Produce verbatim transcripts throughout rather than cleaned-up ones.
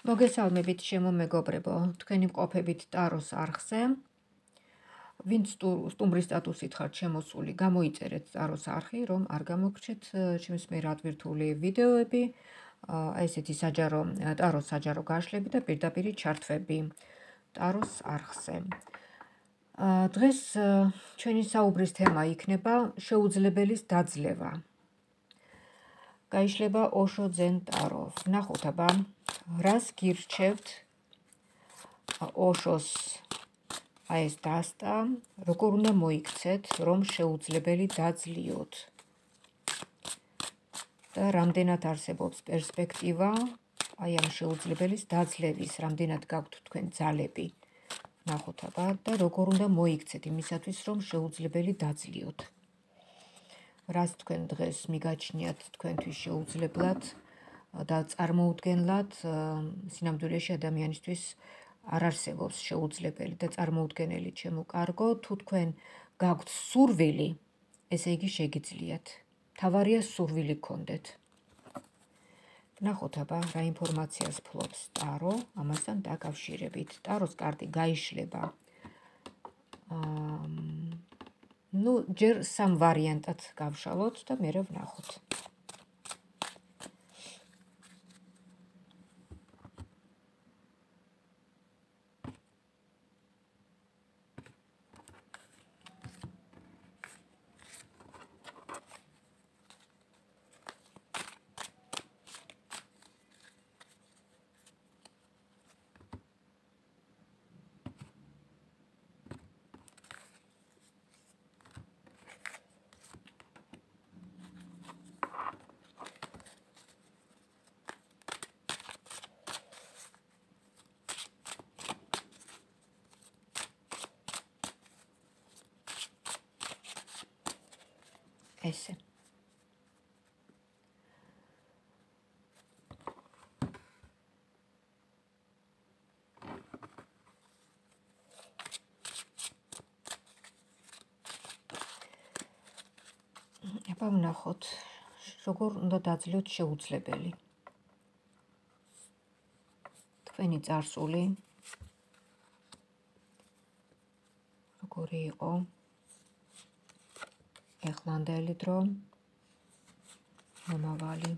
მოგესალმებით ჩემო მეგობრებო, თქვენი მყოფებით ტაროს არხზე. ვინც სტუმრის სტატუსით ხართ შემოსული, გამოიწერეთ ტაროს არხი, რომ არ გამოგრჩეთ ჩემს მიერ ადვირთული ვიდეოები, აი ესეთი საჯარო ტაროს საჯარო გაშლები და პირდაპირი ჩართვები ტაროს არხზე. დღეს ჩვენი საუბრის თემა იქნება შეუძლებელის დაძლევა. გაიშლება ოშო ძენ ტარო. ვნახოთ აბა რას გირჩევთ ოშოს აი ეს დასტა, როგორ უნდა მოიქცეთ, რომ შეუძლებელი დაძლიოთ და რამდენად არსებობს პერსპექტივა აი ამ შეუძლებელის დაძლევის, რამდენად გაქვთ თქვენ ძალები. ვნახოთ აბა და როგორ უნდა მოიქცეთ იმისათვის, რომ შეუძლებელი დაძლიოთ. რას თქვენ დღეს მიგაჩნიათ თქვენთვის შეუძლებლად და წარმოუდგენლად, სინამდვილეში ადამიანისთვის არ არსებობს შეუძლებელი და წარმოუდგენელი ჩემო კარგო, თუ თქვენ გაქვთ სურვილი, ესე იგი შეგიძლიათ. თავარია სურვილი გქონდეთ. ვნახოთ აბა რა ინფორმაციას ფლობს ტარო ამასთან დაკავშირებით. ტაროს კარტი გაიშლება ну, ჯერ სამ ვარიანტად გავშალოთ და მერე ვნახოთ. ესე. აბა ვნახოთ, როგორ უნდა დაძლიოთ შეუძლებელი. თქვენი წარსული როგორი იყო? ეხლანდელი დრო, მომავალი.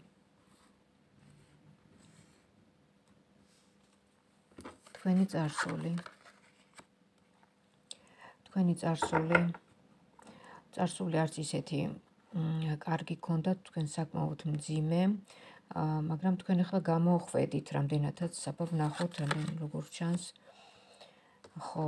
თქვენი წარსული. თქვენი წარსული. წარსული არც ისეთი კარგი გქონდათ, თქვენ საკმაოდ მძიმე, მაგრამ თქვენ ახლა გამოხვედით რამდენადაც, აბა ვნახოთ, როგორ ჩანს. ხო,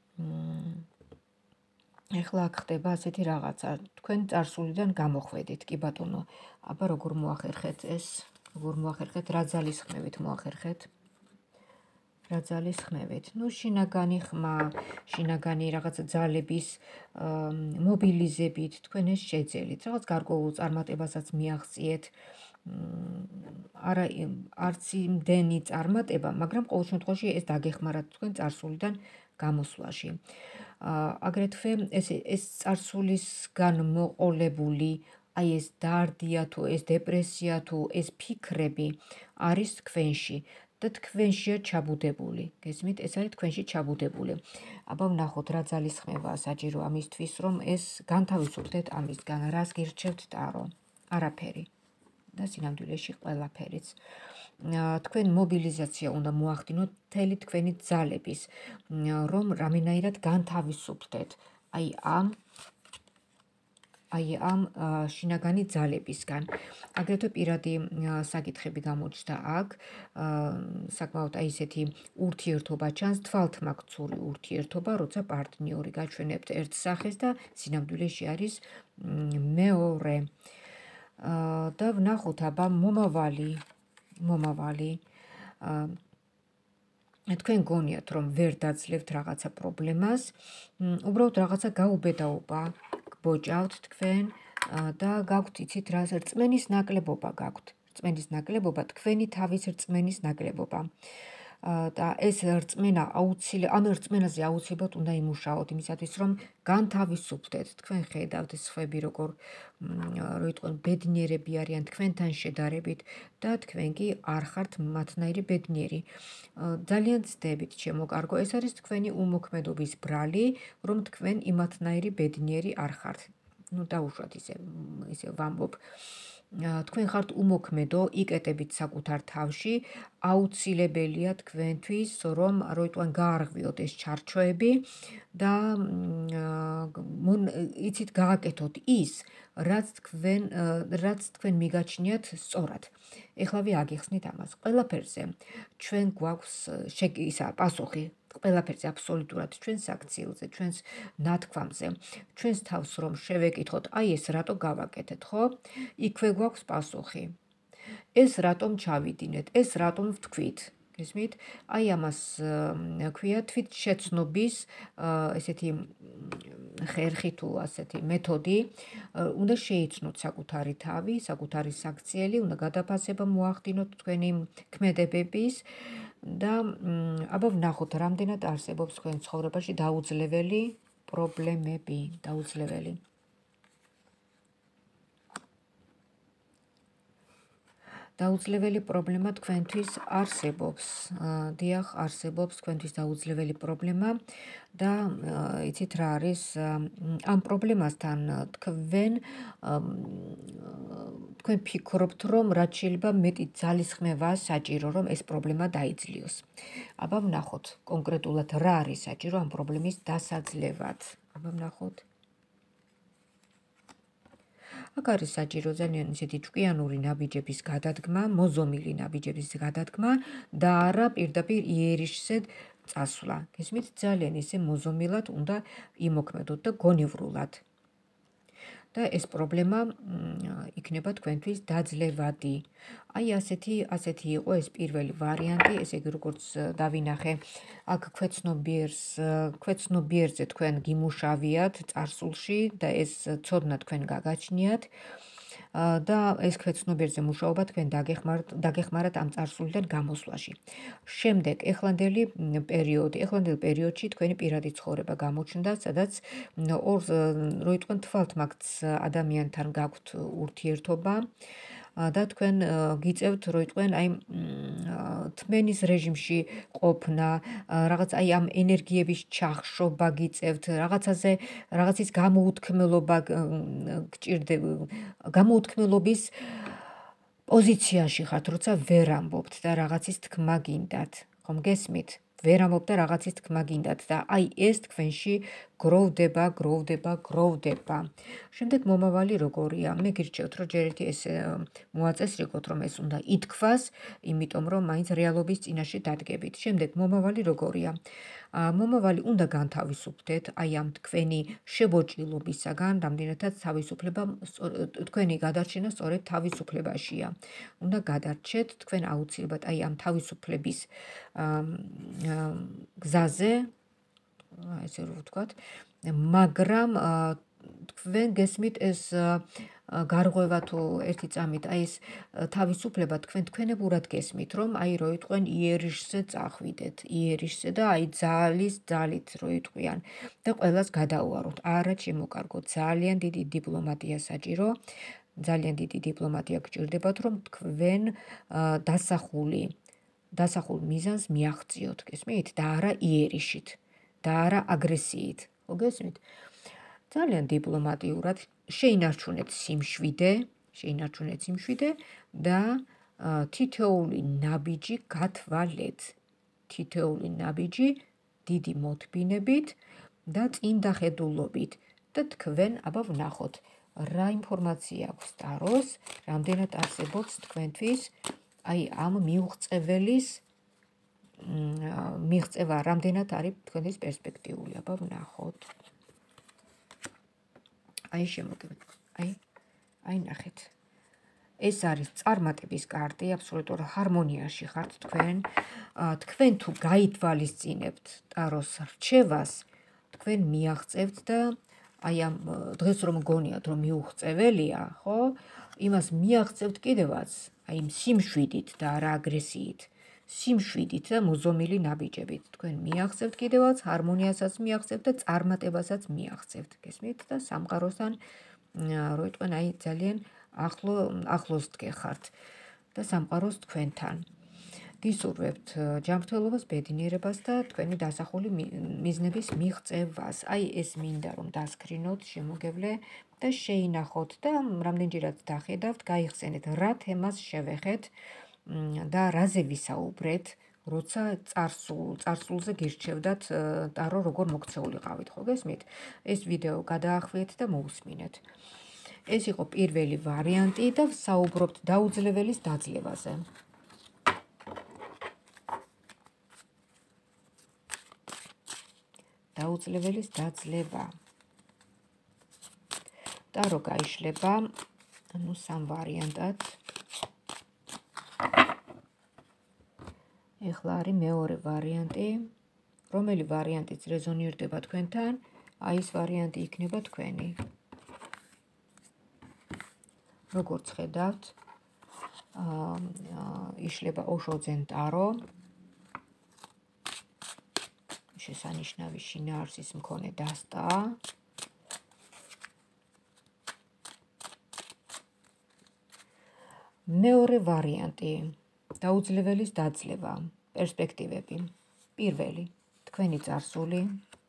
ეხლა აქ ხდება ასეთი რაღაცა, თქვენ წარსულიდან გამოხვედით, კი ბატონო, აბა როგორ მოახერხეთ ეს, როგორ მოახერხეთ, რა ძალის ხმევით მოახერხეთ, რა ძალის ხმევით, ну, შინაგანი ხმა, შინაგანი რაღაც ძალების მობილიზებით, თქვენ ეს შეძელით, რაღაც გარკვეულ წარმატებასაც მიაღწიეთ, არა არც იმდენი წარმატება, მაგრამ ყოველ შემთხვევაში ეს დაგეხმარათ თქვენ წარსულიდან გამოსვლაში. აგრეთვე ეს ეს წარსულისგან მოყოლებული, აი ეს დარდია თუ ეს დეპრესია თუ ეს ფიქრები არის თქვენში და თქვენშია ჩაბუდებული. გესმით, ეს არის თქვენში ჩაბუდებული. აბა ვნახოთ რა ძალის ხმებაა საჭირო ამისთვის, რომ ეს განთავისუფლდეთ ამისგან, რას გირჩევთ ტარო? არაფერი. და სინამდვილეში ყველაფერიც. თქვენ მობილიზაცია უნდა მოახდინოთ მთელი თქვენი ძალების, რომ რამენაირად განთავისუფლდეთ აი ამ აი ამ შინაგანი ძალებისგან. აგრეთვე პირადი საკითხები გამოჩნდა აქ, საკმაოდ აი ესეთი ურთიერთობა ჩანს, თვალთმაქცური ურთიერთობა, როცა პარტნიორი გაჩვენებთ ერთ სახეს და სინამდვილეში არის მეორე. და ვნახოთ აბა მომავალი, მომავალი. თქვენ გონიათ, რომ ვერ დაძლევთ რაღაცა პრობლემას, უბრალოდ რაღაცა გაუბედაობა გბოჭავთ თქვენ და გაქვთ იცით რა, რწმენის ნაკლებობა გაქვთ. რწმენის ნაკლებობა, თქვენი თავის რწმენის ნაკლებობა. და ეს რწმენა აუცილებლად ამ რწმენაზე აუცილებლად უნდა იმუშაოთ იმისათვის რომ განთავისუფლდეთ თქვენ ხედავთ სხვები როგორ რო იტყვენ ბედნიერები არიან თქვენთან შედარებით და თქვენ კი არ ხართ მათნაირი ბედნიერი ძალიან ვცდებით ჩემო კარგო ეს არის თქვენი უმოქმედობის ბრალი რომ თქვენ იმათნაირი ბედნიერი არ ხართ ну დაუშვათ ისე ისე ვამბობ თქვენ ხართ უმოქმედო იკეტებით საკუთარ თავში აუცილებელია თქვენთვის რომ რო იტყვენ გაარღვიოთ ეს ჩარჩოები და იცით გააკეთოთ ის რაც თქვენ რაც თქვენ მიგაჩნიათ სწორად ეხლავე აგიხსნით ამას ყველაფერზე ჩვენ გვაქვს ისა პასუხი ყველაფერზე აბსოლუტურად ჩვენს აქციელზე ჩვენს ნათქვამზე ჩვენს თავს რომ შევეკითხოთ აი ეს რატო გავაკეთეთ ხო იქვე გვაქვს პასუხი ეს რატომ ჩავიდინეთ ეს რატომ ვთქვით გესმით აი ამას ქვია თვითშეცნობის ესეთი ხერხი თუ ასეთი მეთოდი უნდა შეიცნოთ საკუთარი თავი საკუთარი საქციელი უნდა გადაფასება მოახდინოთ თქვენი ქმედებების და აბა ვნახოთ რამდენად არსებობს თქვენ ცხოვრებაში დაუძლეველი პრობლემები დაუძლეველი დაუძლეველი პრობლემა თქვენთვის არსებობს. დიახ, არსებობს თქვენთვის დაუძლეველი პრობლემა და იცით რა არის ამ პრობლემასთან თქვენ თქვენ ფიქრობთ რომ რაც შეიძლება მეტი ძალისხმევა საჭირო რომ ეს პრობლემა დაიძლიოს. აბა ვნახოთ კონკრეტულად რა არის საჭირო ამ პრობლემის დასაძლევად. აბა ვნახოთ აქ არის საჭირო ძალიან ისეთი ჭკვიანური ნაბიჯების გადადგმა, მოზომილი ნაბიჯების გადადგმა და არა პირდაპირ იერიშზე წასვლა. გესმით, ძალიან ისე მოზომილად უნდა იმოქმედოთ და გონივრულად. და ეს პრობლემა იქნება თქვენთვის დაძლევადი. აი ასეთი ასეთი იყო ეს პირველი ვარიანტი, ესე იგი როგორც დავინახე, აქ ქვეცნობიერს ქვეცნობიერზე თქვენ გიმუშავიათ წარსულში და ეს ცოდნა თქვენ გაგაჩნიათ. და ეს ქვეცნობიერზე მუშაობა თქვენ დაგეხმარათ ამ წარსულიდან გამოსვლაში. შემდეგ ეხლანდელი პერიოდი, ეხლანდელ პერიოდში თქვენი პირადი ცხოვრება გამოჩნდა, სადაც ორ რო იტყვენ თვალთმაგც ადამიანთან გაქვთ ურთიერთობა და თქვენ გიწევთ რო იტყვენ აი თმენის რეჟიმში ყოფნა, რაღაც აი ამ ენერგიების ჩახშობა გიწევთ, რაღაცაზე რაღაცის გამოუთქმელობა გჭირდება, გამოუთქმელობის პოზიციაში ხართ, როცა ვერ ამბობთ და რაღაცის თქმა გინდათ, ხომ გესმით? ვერ ამბობთ და რაღაცის თქმა გინდათ და აი ეს თქვენში გროვდება, გროვდება, გროვდება. შემდეგ მომავალი როგორია? მე გირჩევთ რომ ჯერ ერთი ეს მოაწესრიგოთ რომ ეს უნდა ითქვას, იმიტომ რომ მაინც რეალობის წინაშე დადგებით. შემდეგ მომავალი როგორია? მომავალი უნდა განთავისუფლდეთ აი ამ თქვენი შებოჭილობისაგან, რამდენადაც თავისუფლება თქვენი გადარჩენა სწორედ თავისუფლებაშია. უნდა გადარჩეთ თქვენ აუცილებლად აი ამ თავისუფლების გზაზე, ესე რომ ვთქვათ, მაგრამ თქვენ გესმით ეს გარღვევა თუ ერთი წამით აი ეს თავისუფლება თქვენ თქვენებურად გესმით რომ აი რო იტყვენ იერიშზე წახვიდეთ იერიშზე და აი ძალის ძალით რო იტყვიან და ყველას გადაუაროთ არა შემოკარგოთ ძალიან დიდი დიპლომატია საჭირო ძალიან დიდი დიპლომატია გჭირდებათ რომ თქვენ დასახული დასახულ მიზანს მიაღწიოთ გესმით და არა იერიშით და არა აგრესიით ხო გესმით ძალიან დიპლომატიურად შეინარჩუნეთ სიმშვიდე, შეინარჩუნეთ სიმშვიდე და თითოეული ნაბიჯი გათვალეთ. თითოეული ნაბიჯი დიდი მოთბინებით და წინდახედულობით და თქვენ აბა ვნახოთ რა ინფორმაცია აქვს ტაროს, რამდენად არსებობს თქვენთვის აი ამ მიუღწეველის მიღწევა, რამდენად არის თქვენთვის პერსპექტიული, აბა ვნახოთ. აი შემოგეთ, აი, აი ნახეთ. ეს არის წარმატების კარტი, აბსოლუტურ ჰარმონიაში ხართ თქვენ. თქვენ თუ გაითვალისწინებთ ტაროს რჩევას, თქვენ მიაღწევთ და აი ამ დღეს რომ გონიათ რომ მიუღწეველია, ხო? იმას მიაღწევთ კიდევაც, აი სიმშვიდით და არა აგრესიით. სიმშვიდით და მოზომილი ნაბიჯებით. თქვენ მიაღწევთ კიდევაც, ჰარმონიასაც მიაღწევთ და წარმატებასაც მიაღწევთ. გესმით და სამყაროსთან რო იტყვენ აი ძალიან ახლო ახლოს დგეხართ და სამყაროს თქვენთან. გისურვებთ ჯანმრთელობას, ბედნიერებას და თქვენი დასახული მიზნების მიღწევას. აი ეს მინდა რომ დასკრინოთ, შემოგევლე და შეინახოთ და რამდენჯერაც დახედავთ, გაიხსენეთ რა თემას შევეხეთ და რაზე ვისაუბრეთ, როცა წარსულ, წარსულზე გირჩევდათ ტარო როგორ მოქცეულიყავით, ხო გესმით? ეს ვიდეო გადაახვიეთ და მოусმინეთ. ეს იყო პირველი ვარიანტი და ვსაუბრობთ დაუძლებელის დაძლევაზე. დაუძლებელის დაძლევა. ტარო გაიშლება, ანუ სამ ვარიანტად. ეხლა არის მეორე ვარიანტი, რომელი ვარიანტიც რეზონირდება თქვენთან, აი ეს ვარიანტი იქნება თქვენი. როგორც ხედავთ, იშლება ოშოძენ ტარო, შესანიშნავი შინაარსის მქონე დასტა. მეორე ვარიანტი, დაუძლებელის დაძლევა, პერსპექტივები. პირველი, თქვენი წარსული,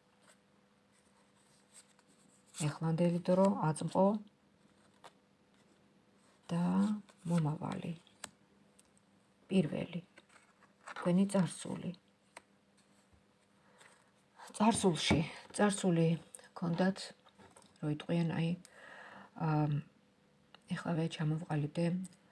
ეხლანდელი დრო, აწმყო და მომავალი. პირველი, თქვენი წარსული. წარსულში, წარსული გქონდათ, რო იტყვიან აი ეხლა ჩამოვყალიბდე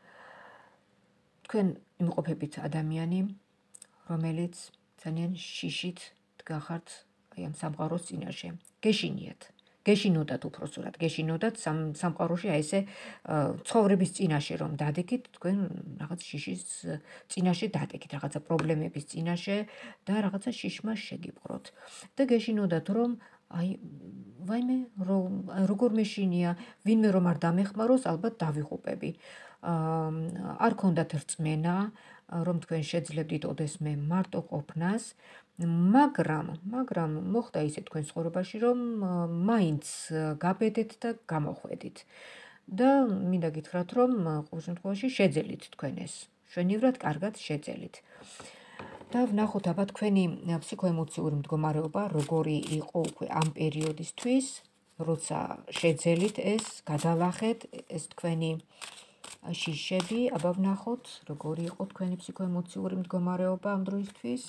თქვენ იმყოფებით ადამიანი, რომელიც ძალიან შიშით დგახართ აი ამ სამყაროს წინაშე. გეშინიათ. გეშინოდათ უпроსურად, გეშინოდათ სამყაროში აი ესე ცხოვრების წინაშე რომ დადეკით, თქვენ რაღაც შიშის წინაშე დადეკით, რაღაცა პრობლემების წინაშე და რაღაცა შიშმა შეგიპყროთ. და გეშინოდათ რომ აი ვაიმე როგორ მეშინია, ვინმე რომ არ დამეხმაროს, ალბათ დავიღუპები. არ ქონდათ რწმენა, რომ თქვენ შეძლებდით ოდესმე მარტო ყოფნას, მაგრამ, მაგრამ მოხდა ისე თქვენ ცხოვრებაში, რომ მაინც გაბედეთ და გამოხვედით. და მინდა გითხრათ, რომ ყოველ შემთხვევაში შეძელით თქვენ ეს. შვენივრად კარგად შეძელით. და ვნახოთ აბა თქვენი ფსიქოემოციური მდგომარეობა, როგორი იყო უკვე ამ პერიოდისთვის, როცა შეძელით ეს, გადალახეთ ეს თქვენი შიშები, აბა ვნახოთ, როგორი იყო თქვენი ფსიქოემოციური მდგომარეობა ამ დროისთვის.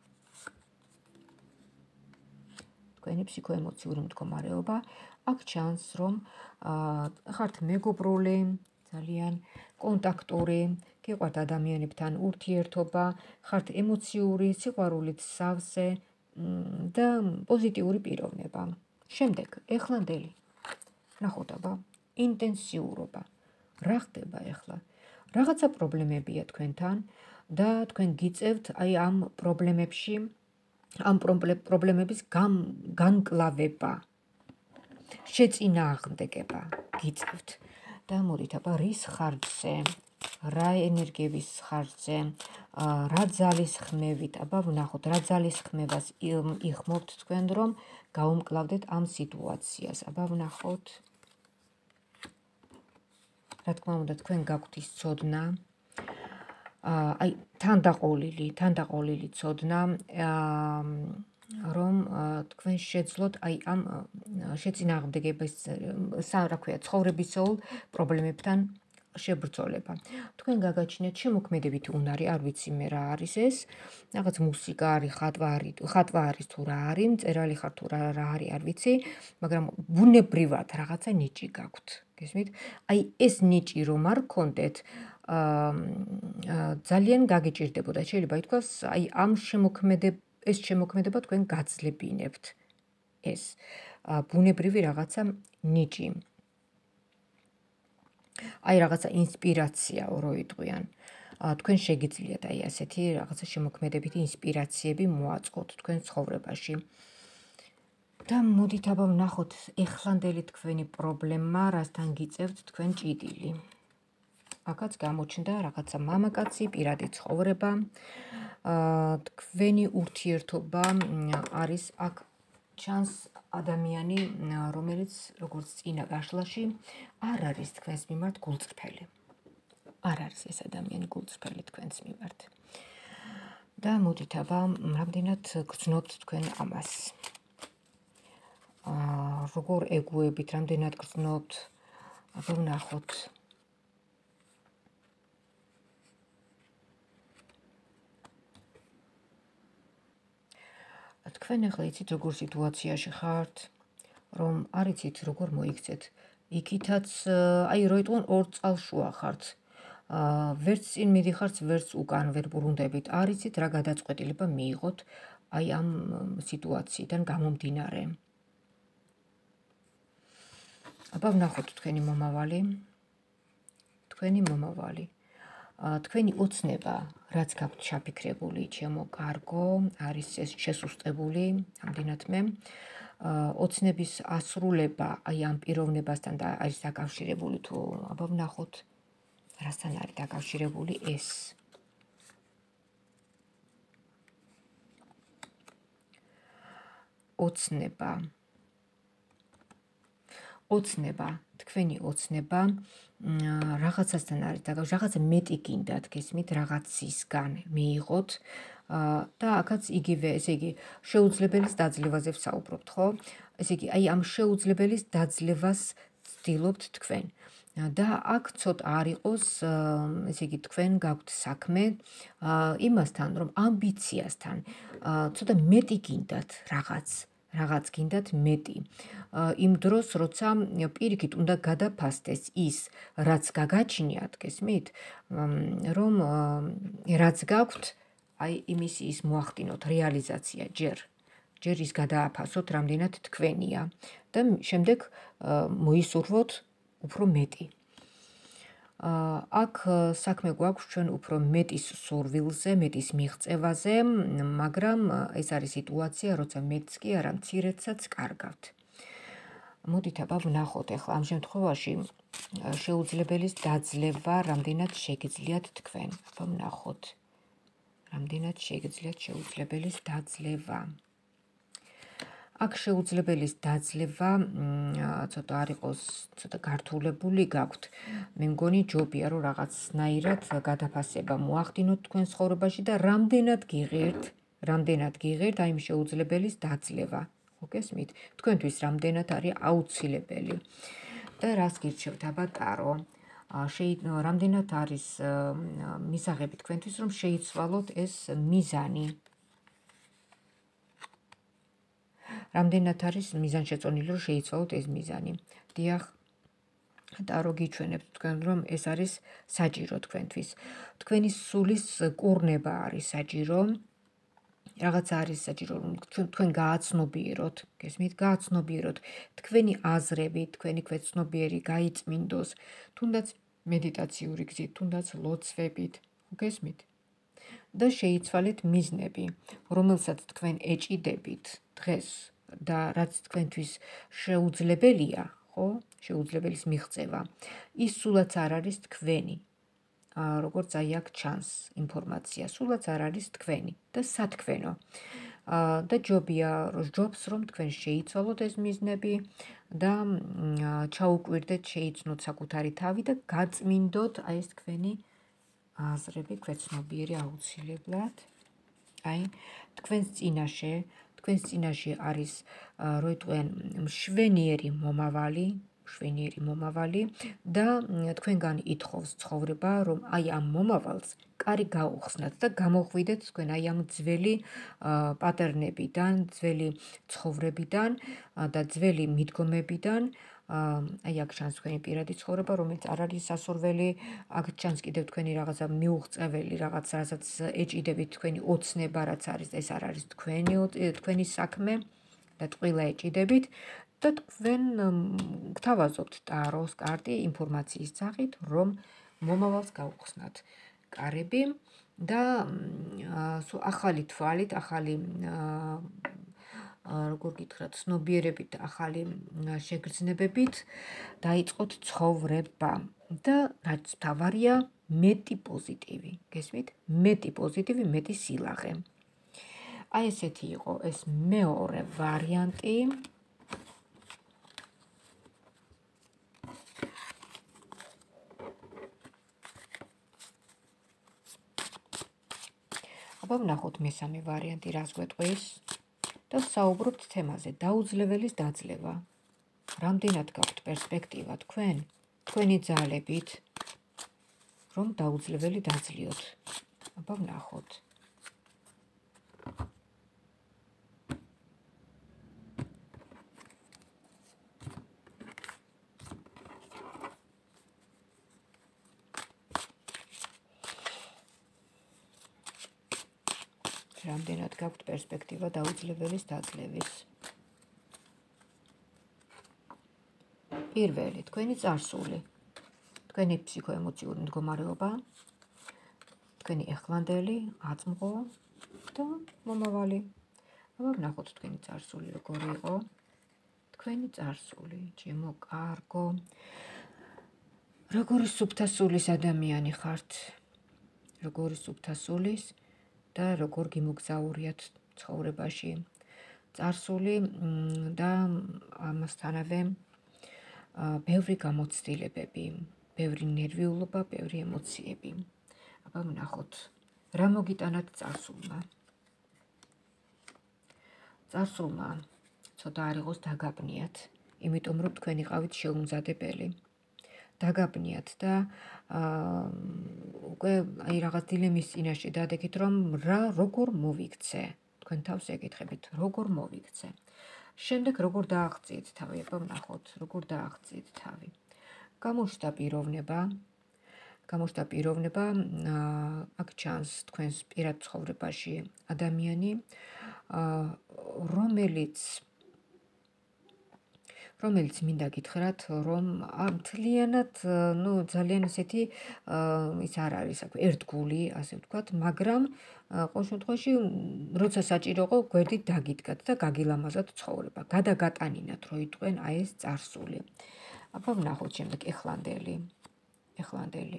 თქვენი ფსიქოემოციური მდგომარეობა, აქ ჩანს, რომ ხართ მეგობრული, ძალიან კონტაქტური, გიყვართ ადამიანებთან ურთიერთობა, ხართ ემოციური, სიყვარულით სავსე და პოზიტიური პიროვნება. შემდეგ, ეხლანდელი, ვნახოთ აბა, ინტენსიურობა. რა ხდება ეხლა? რაღაცა პრობლემებია თქვენთან და თქვენ გიწევთ აი ამ პრობლემებში, ამ პრობლემების განკლავება, შეწინააღმდეგება გიწევთ. და მოდით აბა რის ხარჯზე, რა ენერგიების ხარჯზე, რა ძალისხმევით, აბა ვნახოთ, რა ძალისხმევას იხმობთ თქვენ, რომ გაუმკლავდეთ ამ სიტუაციას. აბა ვნახოთ. რა თქმა უნდა, თქვენ გაქვთ ის ცოდნა, აი თანდაყოლილი, თანდაყოლილი ცოდნა, რომ თქვენ შეძლოთ აი ამ შეწინააღმდეგების, რა ქვია, ცხოვრებისეულ პრობლემებთან შებრძოლება. თქვენ გაგაჩნიათ შემოქმედებითი უნარი, არ ვიცი მე რა არის ეს, რაღაც მუსიკა არის, ხატვა არის, ხატვა არის თუ რა არის, მწერალი ხარ თუ რა არის, არ ვიცი, მაგრამ ბუნებრივად რაღაცა ნიჭი გაქვთ. გესმით? აი ეს ნიჭი რომ არ გქონდეთ, ძალიან გაგიჭირდებოდა. შეიძლება ითქვას, აი ამ შემოქმედებ ეს შემოქმედება თქვენ გაძლებინებთ. ეს ბუნებრივი რაღაცა ნიჭი. აი რაღაცა ინსპირაციაო რო იტყვიან. თქვენ შეგიძლიათ აი ასეთი რაღაცა შემოქმედებითი ინსპირაციები მოაწყოთ თქვენ ცხოვრებაში. და მოდით აბა ვნახოთ ეხლანდელი თქვენი პრობლემა, რასთან გიწევთ თქვენ ჭიდილი. აქაც გამოჩნდა რაღაცა მამაკაცი, პირადი ცხოვრება, თქვენი ურთიერთობა არის აქ ჩანს ადამიანი, რომელიც როგორც წინა გაშლაში არ არის თქვენს მიმართ გულწრფელი. არ არის ეს ადამიანი გულწრფელი თქვენს მიმართ. და მოდით აბა რამდენად გრძნობთ თქვენ ამას. როგორ ეგუებით, რამდენად გრძნობთ, აბა ვნახოთ. თქვენ ახლა იცით როგორ სიტუაციაში ხართ, რომ არ იცით როგორ მოიქცეთ. იქითაც აი რო იტყვენ ორ წყალშუა ხართ. ვერც წინ მიდიხართ, ვერც უკან ვერ ბრუნდებით. არ იცით რა გადაწყვეტილება მიიღოთ აი ამ სიტუაციიდან გამომდინარე. აბა ვნახოთ თქვენი მომავალი. თქვენი მომავალი. თქვენი ოცნება, რაც გაქვთ ჩაფიქრებული, ჩემო კარგო, არის შესუსტებული, ამდენადმე. ოცნების ასრულება აი ამ პიროვნებასთან და არის დაკავშირებული თუ აბა ვნახოთ რასთან არის დაკავშირებული ეს. ოცნება. ოცნება, თქვენი ოცნება რაღაცასთან არის დაკავშირებული, რაღაცა მეტი გინდათ, გესმით, რაღაცისგან მიიღოთ და აქაც იგივე, ესე იგი, შეუძლებელის დაძლევაზე ვსაუბრობთ, ხო? ესე იგი, აი ამ შეუძლებელის დაძლევას ვცდილობთ თქვენ. და აქ ცოტა არ იყოს, ესე იგი, თქვენ გაქვთ საქმე იმასთან, რომ ამბიციასთან ცოტა მეტი გინდათ რაღაც. რაღაც გინდათ მეტი. იმ დროს, როცა პირიქით უნდა გადაფასდეს ის, რაც გაგაჩნიათ, გესმით, რომ რაც გაქვთ, აი იმის ის მოახდინოთ რეალიზაცია ჯერ. ჯერ ის გადააფასოთ, რამდენად თქვენია და შემდეგ მოისურვოთ უფრო მეტი. აქ საქმე გვაქვს ჩვენ უფრო მეტის სურვილზე, მეტის მიღწევაზე, მაგრამ ეს არის სიტუაცია, როცა მეტს კი არა, მცირედსაც კარგავთ. მოდით აბა ვნახოთ ახლა ამ შემთხვევაში შეუძლებელის დაძლევა რამდენად შეგიძლიათ თქვენ. აბა ვნახოთ. რამდენად შეგიძლიათ შეუძლებელის დაძლევა. აქ შეუძლებელის დაძლევა ცოტა არ იყოს, ცოტა გართულებული გაქვთ. მე მგონი ჯობია რომ რაღაცნაირად გადაფასება მოახდინოთ თქვენ ცხოვრებაში და რამდენად გიღირთ, რამდენად გიღირთ აი იმ შეუძლებელის დაძლევა. ხო გესმით? თქვენთვის რამდენად არის აუცილებელი. და რას გირჩევთ აბა ტარო? რამდენად არის მისაღები თქვენთვის რომ შეიცვალოთ ეს მიზანი. რამდენად არის მიზანშეწონილი რომ შეიცვალოთ ეს მიზანი. დიახ, ტარო გიჩვენებს თქვენ რომ ეს არის საჭირო თქვენთვის. თქვენი სულის კურნება არის საჭირო. რაღაც არის საჭირო რომ თქვენ გააცნობიეროთ, გესმით, გააცნობიეროთ თქვენი აზრები, თქვენი ქვეცნობიერი გაიწმინდოს, თუნდაც მედიტაციური გზით, თუნდაც ლოცვებით, გესმით? და შეიცვალეთ მიზნები, რომელსაც თქვენ ეჭიდებით დღეს და რაც თქვენთვის შეუძლებელია, ხო? შეუძლებელის მიღწევა. ის სულაც არ არის თქვენი. როგორც აი აქ ჩანს ინფორმაცია, სულაც არ არის თქვენი და სათქვენო. და ჯობია, ჯობს რომ თქვენ შეიცვალოთ ეს მიზნები და ჩაუკვირდეთ, შეიცნოთ საკუთარი თავი და გაწმინდოთ აი ეს თქვენი აზრები, ქვეცნობიერი აუცილებლად. აი, თქვენს წინაშე, თქვენს წინაშე არის რო იტყვიან მშვენიერი მომავალი, მშვენიერი მომავალი და თქვენგან ითხოვს ცხოვრება, რომ აი ამ მომავალს კარი გაუხსნათ და გამოხვიდეთ თქვენ აი ამ ძველი პატერნებიდან, ძველი ცხოვრებიდან და ძველი მიდგომებიდან. აი აქ ჩანს თქვენი პირადი ცხოვრება, რომელიც არ არის სასურველი, აქ ჩანს კიდევ თქვენი რაღაცა მიუღწეველი, რაღაც რასაც ეჭიდებით თქვენი ოცნება, რაც არის, ეს არ არის თქვენი თქვენი საქმე და ტყუილა ეჭიდებით. და თქვენ გთავაზობთ ტაროს კარტი ინფორმაციის სახით, რომ მომავალს გაუხსნათ კარები და ახალი თვალით, ახალი როგორ გითხრათ, ცნობიერებით, ახალი შეგრძნებებით დაიწყოთ ცხოვრება და რაც მთავარია, მეტი პოზიტივი, გესმით? მეტი პოზიტივი, მეტი სილაღე. აი ესეთი იყო ეს მეორე ვარიანტი. აბა ვნახოთ მესამე ვარიანტი რას გვეტყვის და ვსაუბრობთ თემაზე დაუძლებელის დაძლევა. რამდენად გაქვთ პერსპექტივა თქვენ, თქვენი ძალებით, რომ დაუძლებელი დაძლიოთ. აბა ვნახოთ. რამდენად გაქვთ პერსპექტივა დაუძლებელის დაძლევის. პირველი, თქვენი წარსული, თქვენი ფსიქოემოციური მდგომარეობა, თქვენი ეხლანდელი, აწმყო და მომავალი. აბა ვნახოთ თქვენი წარსული როგორი იყო. თქვენი წარსული, ჩემო კარგო. როგორი სუფთა სულის ადამიანი ხართ, როგორი სუფთა სულის და როგორ გიმოგზაურიათ ცხოვრებაში. წარსული და ამასთანავე ბევრი გამოცდილებები, ბევრი ნერვიულობა, ბევრი ემოციები. აბა ვნახოთ, რა მოგიტანათ წარსულმა. წარსულმა ცოტა არ იყოს დაგაბნიათ, იმიტომ რომ თქვენ იყავით შეუმზადებელი. დაგაბნიათ და უკვე აი რაღაც დილემის წინაშე დადექით, რომ რა როგორ მოვიქცე. თქვენ თავს ეკითხებით, როგორ მოვიქცე. შემდეგ როგორ დააღწიეთ თავი, აბა ვნახოთ, როგორ დააღწიეთ თავი. გამოჩნდა პიროვნება, გამოჩნდა პიროვნება, აქ ჩანს თქვენს პირად ცხოვრებაში ადამიანი, რომელიც რომელიც მინდა გითხრათ, რომ მთლიანად, ну, ძალიან ესეთი ის არ არის, აქ ერთგული, ასე ვთქვათ, მაგრამ ყოველ შემთხვევაში, როცა საჭიროყო, გვერდით დაგიდგათ და გაგილამაზათ ცხოვრება. გადაგატანინათ, რო იტყვენ აი ეს წარსული. აბა ვნახოთ შემდეგ ეხლანდელი. ეხლანდელი.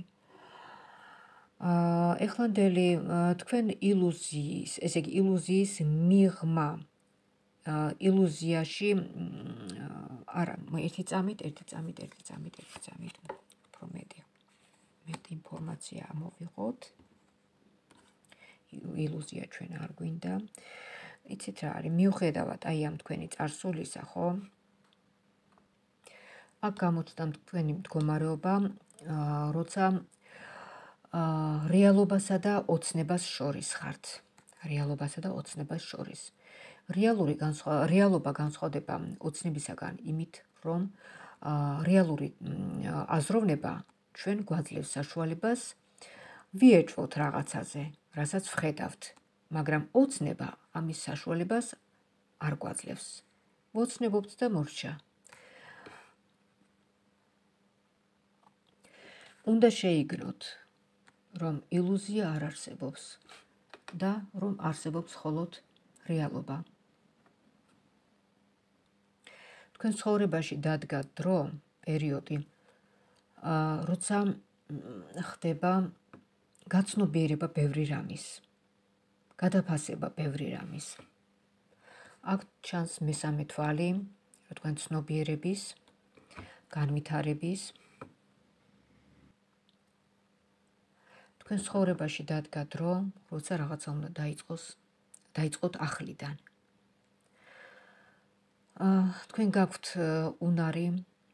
ეხლანდელი თქვენ ილუზიის, ესე იგი ილუზიის მიღმა ილუზიაში არა, ერთი წამით, ერთი წამით, ერთი წამით, ერთი წამით, უფრო მეტი, მეტი ინფორმაცია ამოვიღოთ. ილუზია ჩვენ არ გვინდა. იცით რა არის, მიუხედავად აი ამ თქვენი წარსულისა, ხო? აქ გამოჩნდა თქვენი მდგომარეობა, როცა რეალობასა და ოცნებას შორის ხართ. რეალობასა და ოცნებას შორის. რეალური რეალობა განსხვავდება ოცნებისაგან იმით, რომ რეალური აზროვნება ჩვენ გვაძლევს საშუალებას ვიეჭვოთ რაღაცაზე, რასაც ვხედავთ, მაგრამ ოცნება ამის საშუალებას არ გვაძლევს. ვოცნებობთ და მორჩა. უნდა შეიგნოთ, რომ ილუზია არ არსებობს და რომ არსებობს მხოლოდ რეალობა. თქვენ ცხოვრებაში დადგა დრო, პერიოდი, როცა ხდება გაცნობიერება ბევრი რამის, გადაფასება ბევრი რამის. აქ ჩანს მესამე თვალი, თქვენ ცნობიერების, განვითარების. თქვენ ცხოვრებაში დადგა დრო, როცა რაღაცა უნდა დაიწყოს, დაიწყოთ ახლიდან. თქვენ გაქვთ უნარი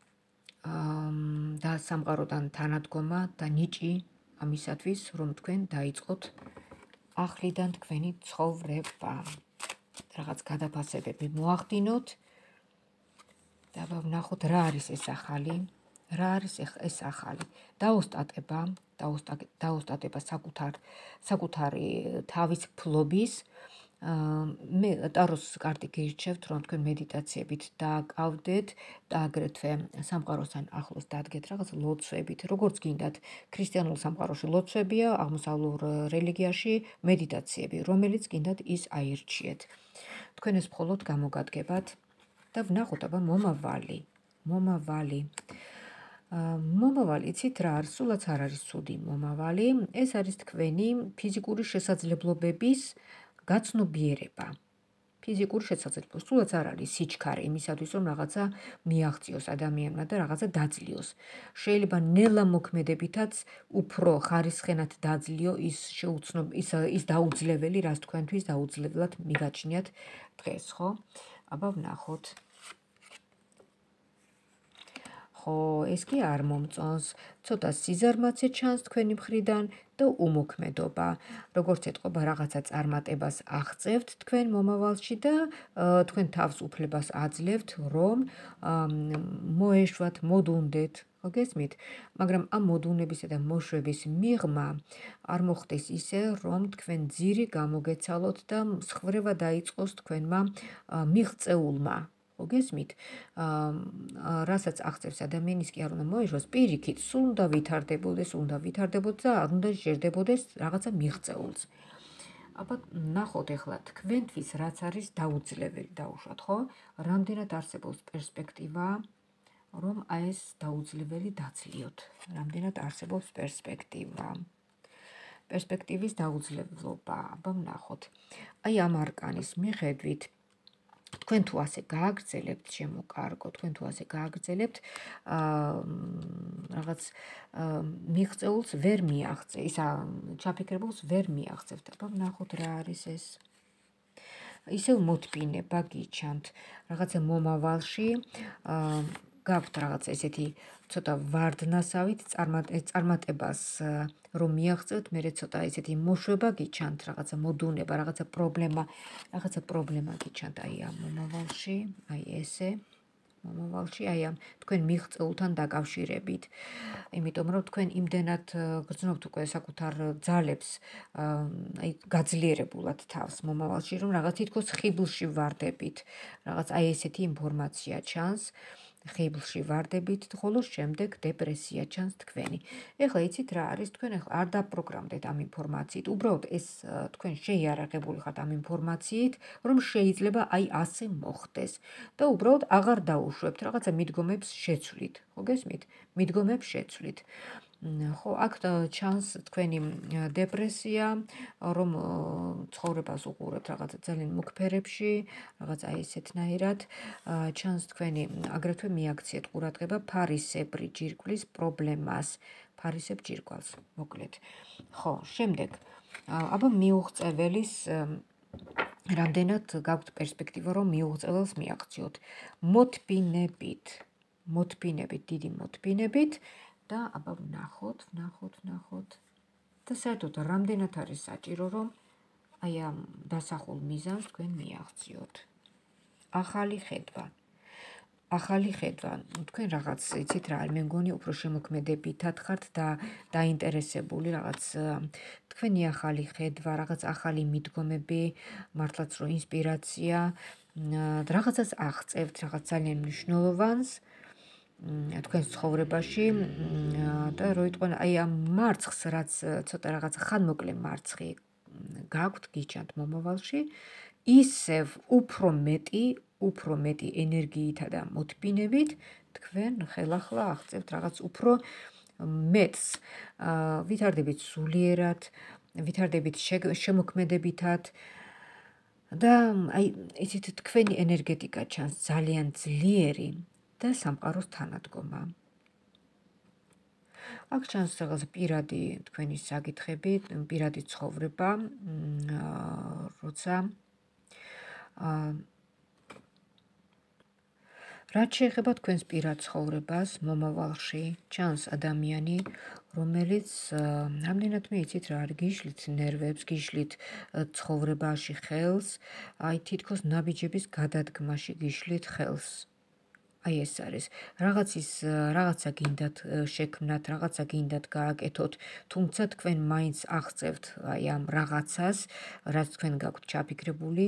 და სამყაროდან თანადგომა და ნიჭი ამისათვის, რომ თქვენ დაიწყოთ ახლიდან თქვენი ცხოვრება. რაღაც გადაფასებები მოახდინოთ და ვნახოთ რა არის ეს ახალი, რა არის ეს ახალი. დაოსტატება, დაოსტატება საკუთარ საკუთარი თავის ფლობის. მე ტაროს კარტი გირჩევთ, რომ თქვენ მედიტაციებით დააკავდეთ და აგრეთვე სამყაროსთან ახლოს დადგეთ რაღაც ლოცვებით, როგორც გინდათ, ქრისტიანულ სამყაროში ლოცვებია, აღმოსავლურ რელიგიაში მედიტაციები, რომელიც გინდათ ის აირჩიეთ. თქვენ ეს მხოლოდ გამოგადგებათ და ვნახოთ აბა მომავალი, მომავალი. მომავალი, იცით რა არის? სულაც არ არის ცუდი მომავალი. ეს არის თქვენი ფიზიკური შესაძლებლობების გაცნობიერება. ფიზიკური შესაძლებლობა. სულაც არ არის სიჩქარე იმისათვის, რომ რაღაცა მიაღწიოს ადამიანმა და რაღაცა დაძლიოს. შეიძლება ნელა მოქმედებითაც უფრო ხარისხენად დაძლიო ის შეუცნობ ის ის დაუძლეველი, რაც თქვენთვის დაუძლებლად მიგაჩნიათ დღეს, ხო? აბა ვნახოთ. ხო, ეს კი არ მომწონს. ცოტა სიზარმაცე ჩანს თქვენი მხრიდან და უმოქმედობა. როგორც ეთყობა, რაღაცა წარმატებას აღწევთ თქვენ მომავალში და თქვენ თავს უფლებას აძლევთ, რომ მოეშვათ, მოდუნდეთ. ხო გესმით? მაგრამ ამ მოდუნებისა და მოშვების მიღმა არ მოხდეს ისე, რომ თქვენ ძირი გამოგეცალოთ და მსხვერპლება დაიწყოს თქვენმა მიღწეულმა. ხო გესმით? რასაც აღწევს ადამიანის კი არ უნდა მოეშვას, პირიქით, სულ უნდა ვითარდებოდეს, უნდა ვითარდებოდეს და არ უნდა ჟერდებოდეს რაღაცა მიღწეულს. აბა ნახოთ ახლა თქვენთვის რაც არის დაუძლეველი დაუშვათ, ხო? რამდენად არსებობს პერსპექტივა, რომ აი ეს დაუძლეველი დაძლიოთ. რამდენად არსებობს პერსპექტივა. პერსპექტივის დაუძლებლობა. აბა ვნახოთ. აი ამ არკანის მიხედვით თქვენ თუ ასე გააგრძელებთ, შემოკარგო, თქვენ თუ ასე გააგრძელებთ, რაღაც მიღწეულს ვერ მიაღწე, ისა ჩაფიქრებულს ვერ მიაღწევთ. აბა ვნახოთ რა არის ეს. ისევ მოთბინება გიჩანთ, რაღაცა მომავალში, გაქვთ რაღაც ესეთი ცოტა ვარდნასავით წარმატებას რომ მიაღწევთ, მერე ცოტა ესეთი მოშვება გიჩანთ, რაღაცა მოდუნება, რაღაცა პრობლემა, რაღაცა პრობლემა გიჩანთ აი ამ მომავალში, აი ესე. მომავალში აი ამ თქვენ მიღწეულთან დაკავშირებით. იმიტომ რომ თქვენ იმდენად გრძნობთ უკვე საკუთარ ძალებს, აი გაძლიერებულად თავს მომავალში, რომ რაღაც თითქოს ხიბლში ვარდებით. რაღაც აი ესეთი ინფორმაცია ჩანს. ხიბლში ვარდებით, ხოლო შემდეგ დეპრესია ჩანს თქვენი. ეხლა იცით რა არის, თქვენ ეხლა არ დაპროგრამდეთ ამ ინფორმაციით, უბრალოდ ეს თქვენ შეიარაღებული ხართ ამ ინფორმაციით, რომ შეიძლება აი ასე მოხდეს და უბრალოდ აღარ დაუშვებთ, რაღაცა მიდგომებს შეცვლით, ხო გესმით? მიდგომებს შეცვლით. ხო, აქ ჩანს თქვენი დეპრესია, რომ ცხოვრებას უყურებთ რაღაცა ძალიან მუქ ფერებში, რაღაცა ესეთნაირად, ჩანს თქვენი აგრეთვე მიაქციეთ ყურადღება ფარისებრი ჯირკვლის პრობლემას, ფარისებ ჯირკვალს, მოკლედ. ხო, შემდეგ, აბა მიუღწეველის რამდენად გაქვთ პერსპექტივა, რომ მიუღწეველს მიაღწიოთ. მოთბინებით, მოთბინებით, დიდი მოთბინებით და აბა ვნახოთ, ვნახოთ, ვნახოთ. და საერთოდ რამდენად არის საჭირო, რომ აი ამ დასახულ მიზანს თქვენ მიაღწიოთ. ახალი ხედვა. ახალი ხედვა. თქვენ რაღაც იცით რა, მე მგონი უფრო შემოქმედებითად ხართ და დაინტერესებული რაღაც თქვენი ახალი ხედვა, რაღაც ახალი მიდგომები, მართლაც რო ინსპირაცია, რაღაცას აღწევთ, რაღაც ძალიან მნიშვნელოვანს თქვენს ცხოვრებაში და რო იტყვენ აი ამ მარცხს, რაც ცოტა რაღაც ხანმოკლე მარცხი გაქვთ, გიჩანთ მომავალში, ისევ უფრო მეტი, უფრო მეტი ენერგიითა და მოთბინებით თქვენ ხელახლა აღწევთ რაღაც უფრო მეტს. ვითარდებით სულიერად, ვითარდებით შემოქმედებითად და აი ისეთ თქვენი ენერგეტიკა ჩანს ძალიან ძლიერი და სამყაროს თანადგომა. აქ ჩანს რაღაც პირადი თქვენი საკითხები, პირადი ცხოვრება, როცა რაც შეეხება თქვენს პირად ცხოვრებას მომავალში, ჩანს ადამიანი, რომელიც რამდენადმე იცით რა არის, გიშლით ნერვებს, გიშლით ცხოვრებაში ხელს, აი თითქოს ნაბიჯების გადადგმაში გიშლით ხელს. აი ეს არის. რაღაცის რაღაცა გინდათ შექმნათ, რაღაცა გინდათ გააკეთოთ, თუმცა თქვენ მაინც აღწევთ აი ამ რაღაცას, რაც თქვენ გაქვთ ჩაფიქრებული,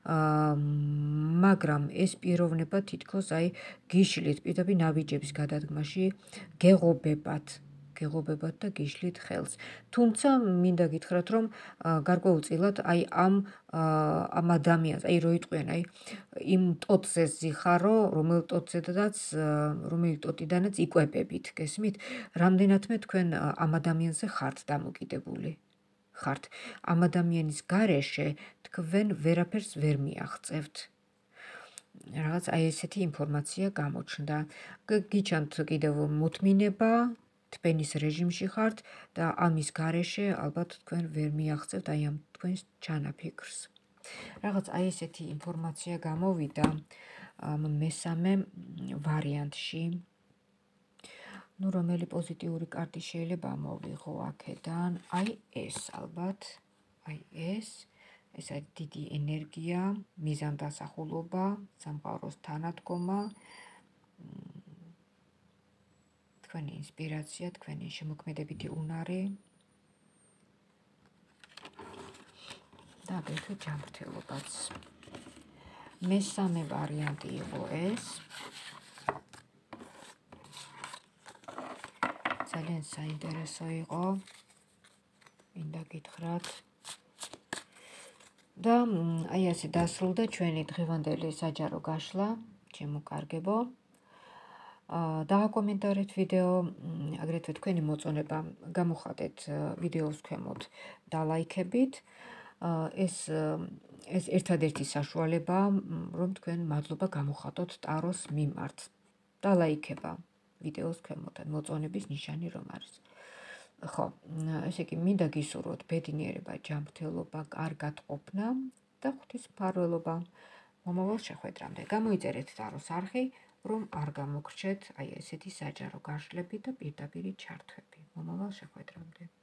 მაგრამ ეს პიროვნება თითქოს აი გიშლით პირდაპირ ნაბიჯების გადადგმაში გეღობებათ. გეღობებათ და გიშლით ხელს. თუმცა მინდა გითხრათ, რომ გარკვეულწილად აი ამ ამ ადამიანს, აი რო იტყვიან, აი იმ ტოტზე ზიხარო, რომელ ტოტზედაც, რომელი ტოტიდანაც იკვებებით, გესმით? რამდენადმე თქვენ ამ ადამიანზე ხართ დამოკიდებული. ხართ. ამ ადამიანის გარეშე თქვენ ვერაფერს ვერ მიაღწევთ. რაღაც აი ესეთი ინფორმაცია გამოჩნდა. გიჩანთ კიდევ მოთმინება, თქვენის რეჟიმში ხართ და ამის გარეშე ალბათ თქვენ ვერ მიაღწევთ აი ამ თქვენს ჩანაფიქრს. რაღაც აი ესეთი ინფორმაცია გამოვიდა ამ მესამე ვარიანტში. ნუ რომელი პოზიტიური კარტი შეიძლება მოვიღო აქედან? აი ეს ალბათ, აი ეს, ეს არის დიდი ენერგია, მიზანდასახულობა, სამყაროს თანადგომა, თქვენი ინსპირაცია, თქვენი შემოქმედებითი უნარი და აგრეთვე ჯანმრთელობაც. მესამე ვარიანტი იყო ეს. ძალიან საინტერესო იყო. მინდა გითხრათ. და აი ასე დასრულდა ჩვენი დღევანდელი საჯარო გაშლა, ჩემო კარგებო. დააკომენტარეთ ვიდეო, აგრეთვე თქვენი მოწონება გამოხატეთ ვიდეოს ქვემოთ და ლაიქებით. ეს ეს ერთადერთი საშუალებაა, რომ თქვენ მადლობა გამოხატოთ ტაროს მიმართ და ლაიქება ვიდეოს ქვემოთ, მოწონების ნიშანი რომ არის. ხო, ესე იგი მინდა გისურვოთ ბედნიერება, ჯანმრთელობა, კარგად ყოფნა და ღვთისმფარველობა მომავალ შეხვედრამდე. გამოიწერეთ ტაროს არხი, რომ არ გამოგრჩეთ აი ესეთი საჯარო გაშლები და პირდაპირი ჩართვები. მომავალ შეხვედრამდე.